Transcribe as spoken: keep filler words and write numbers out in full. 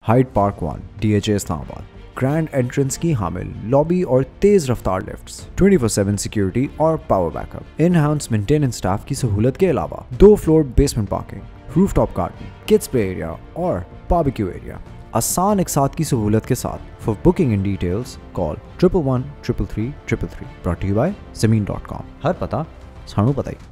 Hide Park one, D H A Islamabad. Grand entrance की हामिल lobby और तेज रफ्तार lifts, twenty four seven security और power backup, in house maintenance staff की सहूलत के अलावा दो floor basement parking, rooftop garden, kids play area और बारबेक्यू एरिया। आसान एक साथ की सहूलत के साथ। For booking in details call triple one triple three triple three. Brought you by Zameen dot com. हर पता सानू पता ही।